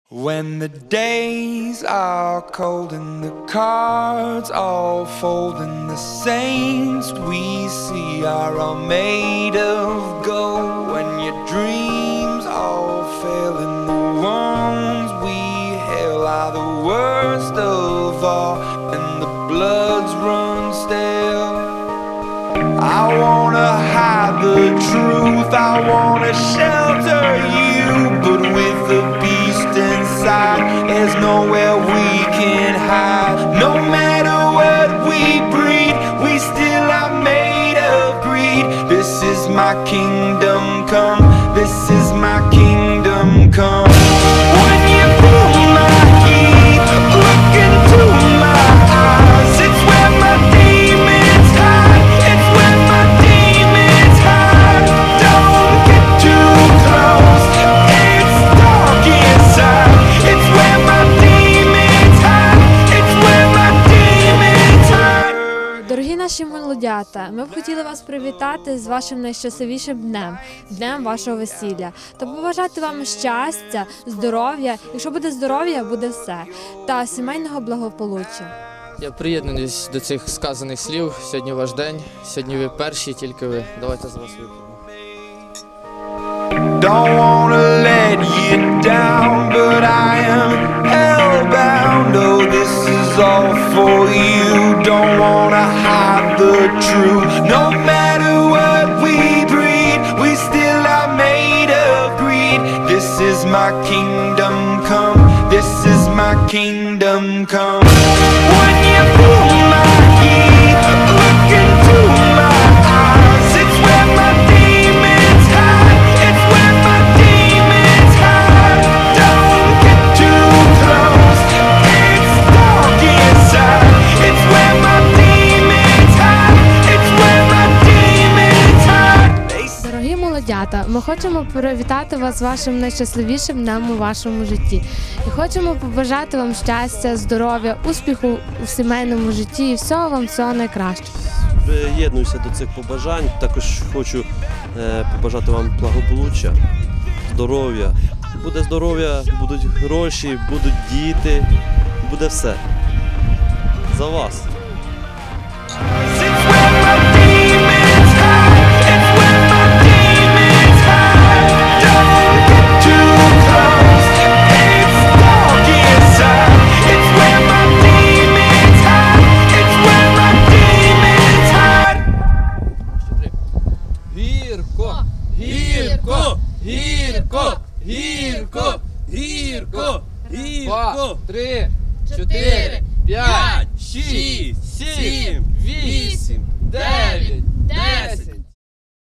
When the days are cold and the cards all fold and the saints we see are all made of gold, when your dreams all fail and the ones we hail are the worst of all and the bloods run stale, I wanna hide the truth, I wanna shelter you, but with the beast inside, there's nowhere we can hide. No matter what we breed, we still are made of greed. This is my kingdom come, this is my kingdom come. When you pull my key, look into my eyes, it's where my demons hide, it's where my demons hide. Don't get too close, it's dark inside, it's where my demons hide, it's where my demons hide. Дорогі наші молодята, ми б хотіли вас привітати з вашим найщасливішим днем, днем вашого весілля, та побажати вам щастя, здоров'я, якщо буде здоров'я, буде все, та сімейного благополуччя. Я приєднуюсь до цих сказаних слів. Сьогодні ваш день, сьогодні ви перші, тільки ви. Давайте за вас вип'ємо. Don't wanna let you down, but I am hellbound. Oh, this is all for you. Don't wanna hide the truth. No matter what we breed, we still are made of greed. This is my kingdom come, this is my kingdom come. When you pull my key, look into my eyes, it's where my demons hide, it's where my demons hide. Don't get too close, it's dark inside, it's where my demons hide, it's where my demons hide. Дорогі молодята, ми хочемо привітати вас з вашим найщасливішим днем у вашому житті. І хочемо побажати вам щастя, здоров'я, успіху у сімейному житті і всього вам всього найкращого. Приєднуюся до цих побажань, також хочу побажати вам благополуччя, здоров'я. Буде здоров'я, будуть гроші, будуть діти, буде все. За вас. It's where my demons hide, it's where my demons hide. Don't get too close, it's dark inside, it's where my demons hide, it's where my demons hide. Гірко, гірко, гірко, гірко, гірко, гірко. 2, 3, 4, 5, 6, 7, 8.